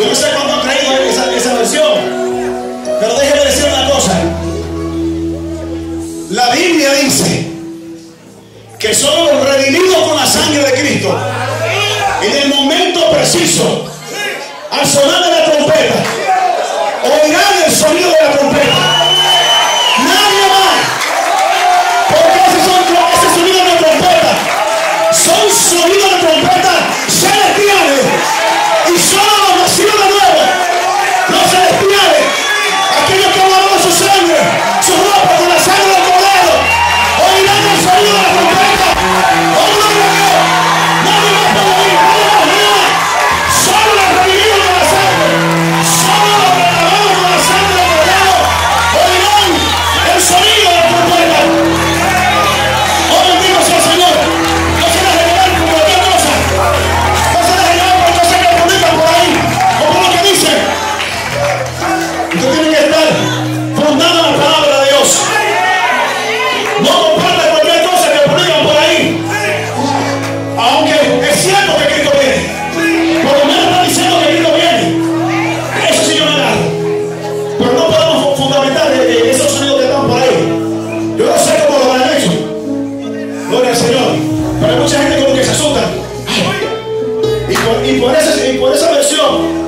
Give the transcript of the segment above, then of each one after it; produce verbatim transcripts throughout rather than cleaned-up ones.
Yo no sé cuándo han creído esa, esa versión, pero déjeme decir una cosa. La Biblia dice que somos redimidos con la sangre de Cristo. En el momento preciso, al sonar de la trompeta, oirán el sonido de la trompeta. Nadie más. Porque ese, son, ese sonido de trompeta son sonidos de trompeta celestiales. Y solo los nacidos de nuevo, los celestiales, aquellos que han lavado su sangre, su ropa con la sangre del Cordero, oirán el sonido de la trompeta. ¡Oh, gloria a Dios! Nadie más puede oír, nadie más, nadie más. Solo los redimidos con la sangre, solo los que lavados con la sangre del Cordero, oirán el sonido de la trompeta. ¡Oh, bendito sea el Señor! No se deje llevar por cualquier cosa. No se deje llevar por cosas que publican por ahí, o por lo que dicen. Usted tiene que estar fundado en la palabra de Dios. No comparte cualquier cosa que publican por ahí. Aunque es cierto que Cristo viene, por lo menos está diciendo que Cristo viene. Eso sí yo me agarro. Pero no podemos fundamentar eh, esos sonidos que están por ahí. Yo no sé cómo lo han hecho. Gloria al Señor. Pero hay mucha gente como que se asusta. Y por, y por, ese, y por esa versión,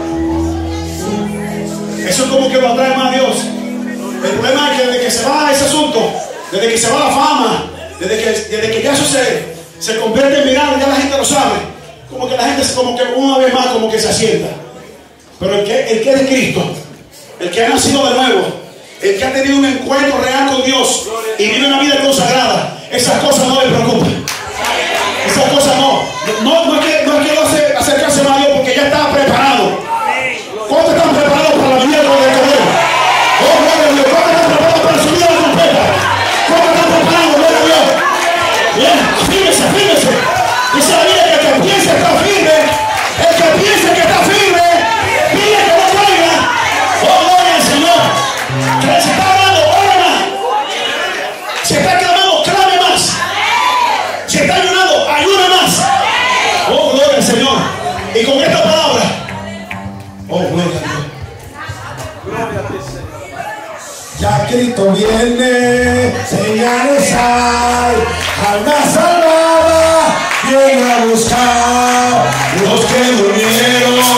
eso es como que lo atrae más a Dios. El problema es que desde que se va ese asunto, desde que se va la fama, desde que, desde que ya eso se, se convierte en viral, ya la gente lo sabe. Como que la gente, como que una vez más, como que se asienta. Pero el que, el que es de Cristo, el que ha nacido de nuevo, el que ha tenido un encuentro real con Dios y vive una vida consagrada, esas cosas no le preocupan. Esas cosas no. No, no es que no es que no se acercarse más a Dios porque ya está preparado. ¿Cuántos están preparados para la venida del Cordero? Oh, gloria a Dios. ¿Cuántos están preparados para subir a la trompeta? ¿Cuántos están preparados? Gloria a Dios. Bien, afírmese, afírmese. Dice la Biblia que el que piensa que está firme, el que piensa que está firme, pide que no caiga. Oh, gloria al Señor. Que se está hablando, ore más. Se está clamando, clame más. Se está ayunando, ayune más. Oh, gloria al Señor. Y con esta palabra, oh, gloria a Dios. Gloria a ti, Señor. Ya Cristo viene, señales hay, alma salvada viene a buscar los que durmieron.